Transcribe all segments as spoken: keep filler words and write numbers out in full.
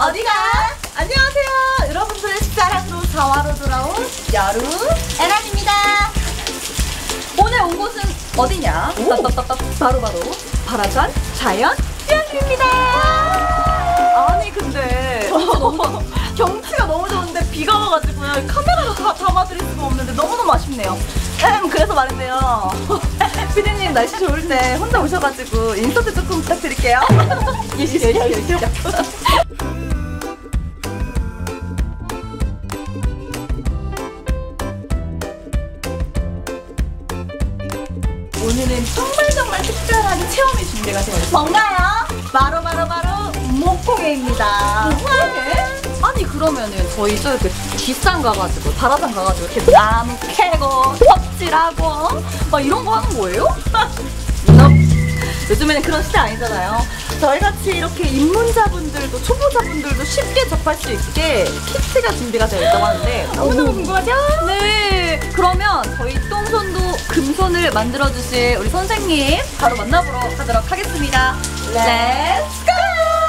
어디가? 안녕하세요. 여러분들의 식사랑으로 사화로 돌아온 여루 에란입니다. 오늘 온 곳은 어디냐? 바로바로 바로 바라산 자연 휴양림입니다. 아니 근데 너무 경치가 너무 좋은데 비가 와가지고요. 카메라로 다 담아드릴 수가 없는데 너무너무 아쉽네요. 음, 그래서 말인데요. 피디님 날씨 좋을 때 혼자 오셔가지고 인서트 조금 부탁드릴게요. 예시죠, 예시죠. 오늘은 정말 정말 특별한 체험이 준비가 되어 있어요. 뭔가요? 바로 바로 바로 목공예입니다. 목공예? 아니 그러면은 저희 저 이렇게 뒷산 가가지고 바라산 가가지고 이렇게 나무 캐고 톱질하고 막 이런 거 하는 거예요? 요즘에는 그런 시대 아니잖아요. 저희같이 이렇게 입문자분들도 초보자분들도 쉽게 접할 수 있게 키트가 준비가 되어 있다고 하는데 너무너무 궁금하죠? 네. 그러면 저희 똥손도 금손을 만들어주실 우리 선생님 바로 만나보러 가도록 하겠습니다. 렛츠 고!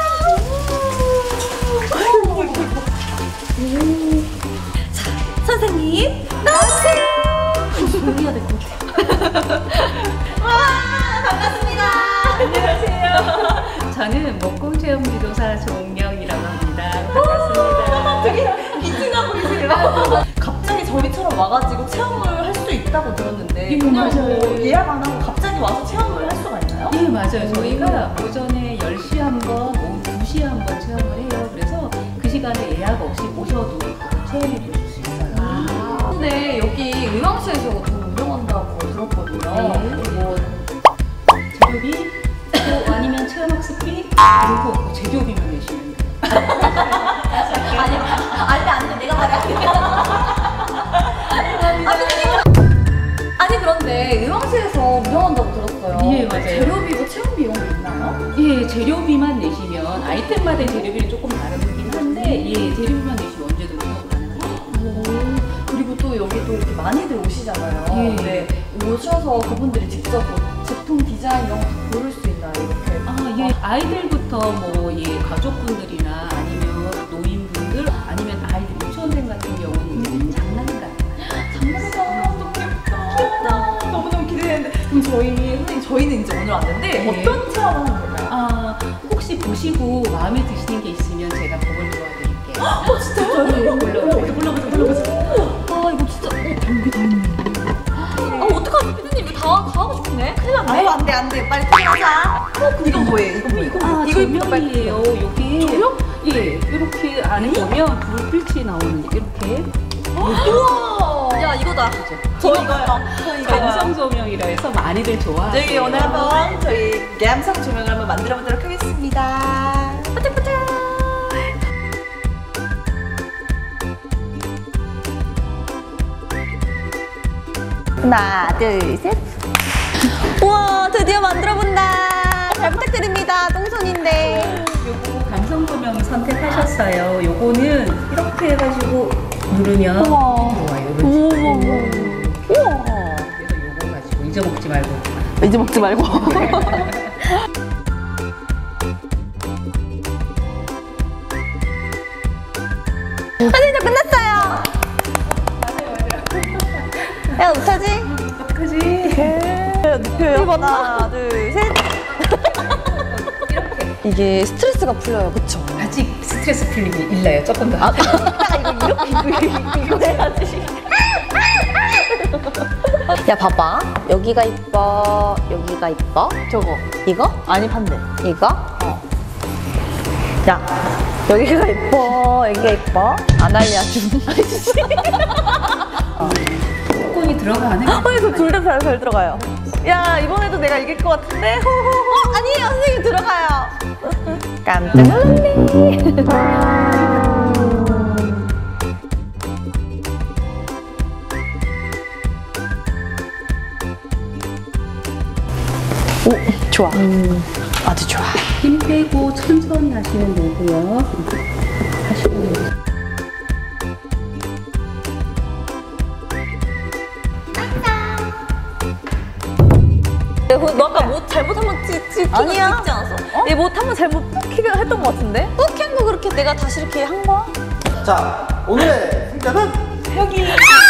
자, 선생님 나오세요. 정리해야 될 것 같아요. 와, 반갑습니다. 안녕하세요. 저는 목공체험 지도사 조은경이라고 합니다. 반갑습니다. 되게 긴장하고 보이세요. 갑자기 저희처럼 와가지고 체험을 할 수 있다고 들었는데 예, 그냥 맞아요. 뭐 예약 안 하고 갑자기 와서 체험을 할 수가 있나요? 네, 맞아요. 저희가 오전에 열 시에 한 번, 오후 두 시에 한 번 체험을 해요. 그래서 그 시간에 예약 없이 오셔도 체험해 보실 수 있어요. 아, 근데 여기 의왕시에서 돈 운영한다고 들었거든요. 네. 뭐 재료비, 또 아니면 체험학습비, 그리고 재료비만 내시면 돼요. 아니, 아니, 안 돼. 내가 말할게. 아니, 그런데 의왕시에서 운영한다고 들었어요. 예, 맞아요. 재료비고 체험비 이런 거 있나요? 예, 재료비만 내시면 아이템마다 재료비는 조금 다르긴 한데 예, 재료비만 내시면 언제든 운영 가능해요. 그리고 또 여기 또 이렇게 많이들 오시잖아요. 예. 네, 오셔서 그분들이 직접 뭐 제품 디자인 이런 거 고를 수 있나요? 이렇게. 아, 예. 아이들부터 뭐, 예, 가족분들이나 아니면 노인분들 아니면 아이들 유치원생 같은 경우는 음. 장난감. 장난감 너무 귀엽다. 귀엽다. 너무너무 기대되는데. 그럼 저희, 선생님, 저희는 이제 오늘 왔는데 네. 어떤 체험을 하면 될까요? 아, 혹시 보시고 마음에 드시는 게 있으면 제가 그걸 도와드릴게요. 어, 진짜요? 네, 골라보세요. 골라보자, 골라보자. 아, 이거 진짜, 어, 여기 다 있네. 아, 어떡하지, 피디님? 이거 다, 다 하고 싶네. 큰일 났네. 아유, 안 돼, 안 돼. 빨리 퇴근하자. 어, 이건 뭐예요? 이거 뭐예요? 아, 이거 조명이에요. 여기. 조명? 예, 이렇게 안에 보면 불빛이 나오는 이렇게. 우와! 야, 이거다. 저 이거요. 저 이거. 감성 조명이라 해서 많이들 좋아해요. 저희 오늘 한번 저희 감성 조명을 한번 만들어 보도록 하겠습니다. 빠짝빠짝. 하나, 둘, 셋. 우와, 드디어 만들어 본다. 잘 부탁드립니다. 똥손인데. 요거 감성 조명 선택하셨어요. 요거는 이렇게 해가지고 누르면 우와. 들어와요. 우와. 우와. 그래서 요거 가지고 잊어먹지 말고. 잊어먹지 말고. 선생님, 저 끝났어요. 야, 어떡하지? 어떡하지? 눕혀요. 하나, 둘, 셋. 이렇게. 이게 스트레스가 풀려요, 그쵸? 아직 스트레스 풀림이 일러요. 조금 더. 아, 이거 이렇게, 이거, 이거 해야지. 야, 봐봐. 여기가 이뻐, 여기가 이뻐. 저거. 이거? 아니, 반대. 이거? 어. 야, 여기가 이뻐, 여기가 이뻐. 안 알려줌. 어. 조건이 들어가는 거. 어, 둘 다 잘 잘 들어가요. 야, 이번에도 내가 이길 것 같은데? 어, 아니에요. 선생님 들어가요. 깜짝 놀랐네. 오, 좋아. 음, 아주 좋아. 힘 빼고 천천히 하시면 되고요. 하시고. 너 아까 못 잘못 한번 찍지 아니야. 찍지 않았어? 어? 얘 못 한번 잘못 키가 했던 것 같은데? 흑행도 그렇게 내가 다시 이렇게 한 거야? 자, 오늘의 승자는 혁이.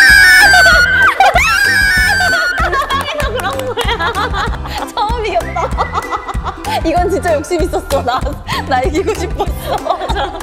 세상에서 그런 거야. 처음이었다. 이건 진짜 욕심 있었어. 나, 나 이기고 싶었어. 맞아.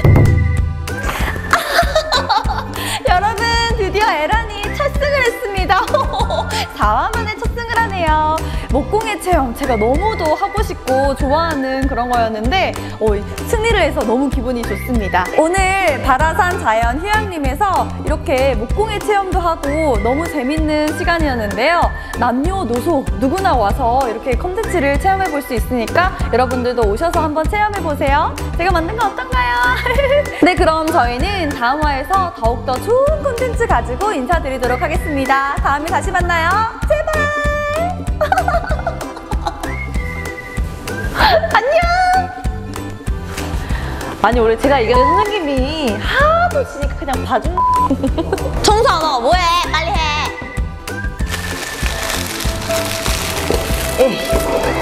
여러분 드디어 에란이 첫 승을 했습니다. 사 화 만에 첫 승을 하네요. 목공의 체험 제가 너무도 하고 싶고 좋아하는 그런 거였는데 어, 승리를 해서 너무 기분이 좋습니다. 오늘 바라산 자연 휴양림에서 이렇게 목공의 체험도 하고 너무 재밌는 시간이었는데요. 남녀노소 누구나 와서 이렇게 컨텐츠를 체험해 볼 수 있으니까 여러분들도 오셔서 한번 체험해 보세요. 제가 만든 거 어떤가요? 네, 그럼 저희는 다음 화에서 더욱더 좋은 콘텐츠 가지고 인사드리도록 하겠습니다. 다음에 다시 만나요. 제발! 안녕! 아니, 원래 제가 이게 선생님이 하도 지니까 그냥 봐준 청소 안 하고 뭐해? 빨리 해. 에이.